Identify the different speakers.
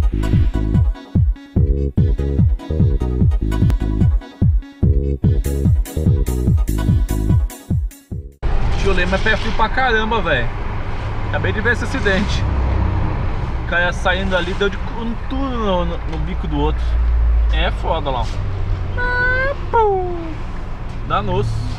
Speaker 1: Tio Lima é pé frio pra caramba, velho. Acabei de ver esse acidente. O cara saindo ali deu de tudo no bico do outro. É foda lá. Danou-se.